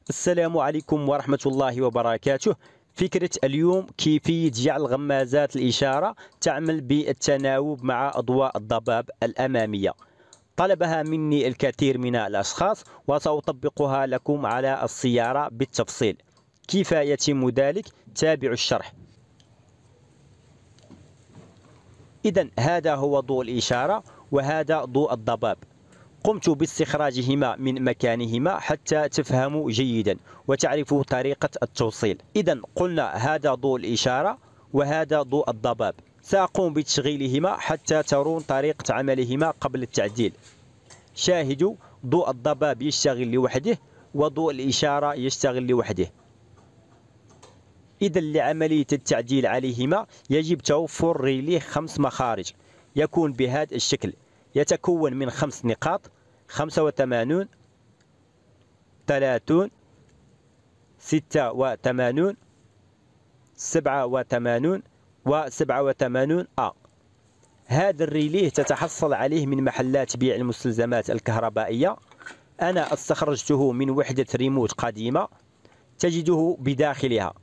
السلام عليكم ورحمة الله وبركاته. فكرة اليوم كيفية جعل غمازات الإشارة تعمل بالتناوب مع أضواء الضباب الأمامية. طلبها مني الكثير من الأشخاص وسأطبقها لكم على السيارة بالتفصيل. كيف يتم ذلك؟ تابعوا الشرح. إذن هذا هو ضوء الإشارة وهذا ضوء الضباب. قمت باستخراجهما من مكانهما حتى تفهموا جيدا وتعرفوا طريقة التوصيل. إذن قلنا هذا ضوء الإشارة وهذا ضوء الضباب. سأقوم بتشغيلهما حتى ترون طريقة عملهما قبل التعديل. شاهدوا، ضوء الضباب يشتغل لوحده وضوء الإشارة يشتغل لوحده. إذن لعملية التعديل عليهما يجب توفر ريليه 5 مخارج، يكون بهذا الشكل، يتكون من 5 نقاط: 85 30 86 87 و87 هذا الريليه تتحصل عليه من محلات بيع المستلزمات الكهربائية. أنا استخرجته من وحدة ريموت قديمة تجده بداخلها.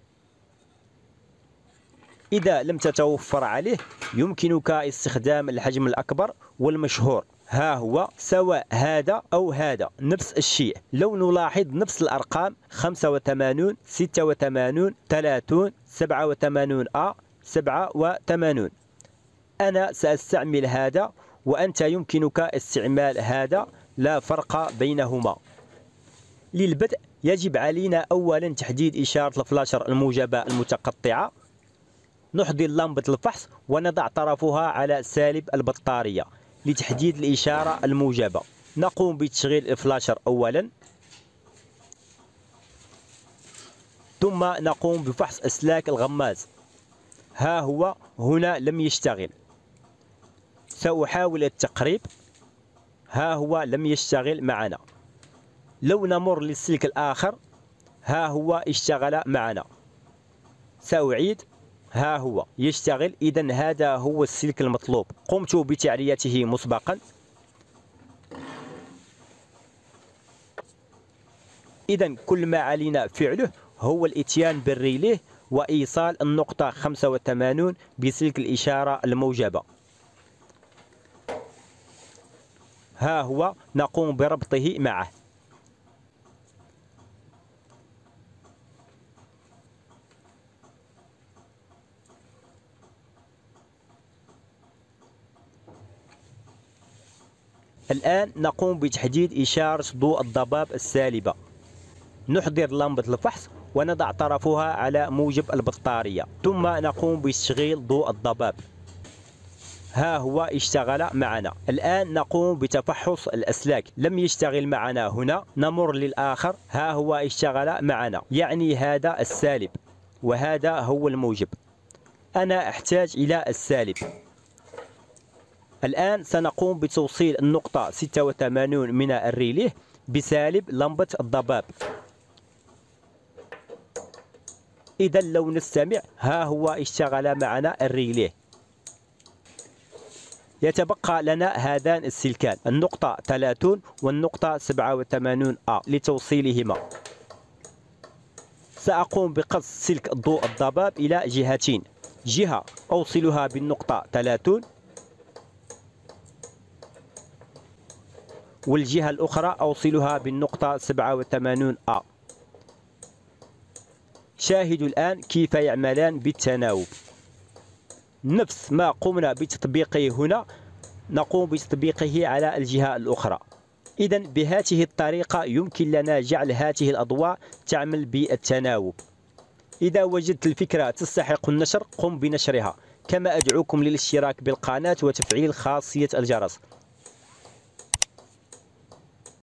إذا لم تتوفر عليه يمكنك استخدام الحجم الأكبر والمشهور، ها هو، سواء هذا أو هذا نفس الشيء. لو نلاحظ نفس الأرقام: 85 86 30 87 87. أنا سأستعمل هذا وأنت يمكنك استعمال هذا، لا فرق بينهما. للبدء يجب علينا أولا تحديد إشارة الفلاشر الموجبة المتقطعة. نحضر لمبة الفحص ونضع طرفها على سالب البطارية لتحديد الإشارة الموجبة. نقوم بتشغيل الفلاشر أولا، ثم نقوم بفحص أسلاك الغماز. ها هو هنا لم يشتغل، سأحاول التقريب. ها هو لم يشتغل معنا. لو نمر للسلك الآخر، ها هو اشتغل معنا. سأعيد، ها هو يشتغل. إذن هذا هو السلك المطلوب، قمت بتعريته مسبقا. إذن كل ما علينا فعله هو الإتيان بالريليه وإيصال النقطة 85 بسلك الإشارة الموجبة. ها هو نقوم بربطه معه. الآن نقوم بتحديد إشارة ضوء الضباب السالبة. نحضر لمبة الفحص ونضع طرفها على موجب البطارية، ثم نقوم بتشغيل ضوء الضباب. ها هو اشتغل معنا. الآن نقوم بتفحص الأسلاك. لم يشتغل معنا هنا. نمر للآخر، ها هو اشتغل معنا، يعني هذا السالب وهذا هو الموجب. أنا أحتاج إلى السالب. الآن سنقوم بتوصيل النقطة 86 من الريليه بسالب لمبة الضباب. إذا لو نستمع، ها هو اشتغل معنا الريليه. يتبقى لنا هذان السلكان، النقطة 30 والنقطة 87 لتوصيلهما. سأقوم بقص سلك ضوء الضباب إلى جهتين، جهة أوصلها بالنقطة 30 والجهة الأخرى أوصلها بالنقطة 87 شاهدوا الآن كيف يعملان بالتناوب. نفس ما قمنا بتطبيقه هنا نقوم بتطبيقه على الجهة الأخرى. إذن بهذه الطريقة يمكن لنا جعل هذه الأضواء تعمل بالتناوب. إذا وجدت الفكرة تستحق النشر قم بنشرها، كما أدعوكم للاشتراك بالقناة وتفعيل خاصية الجرس.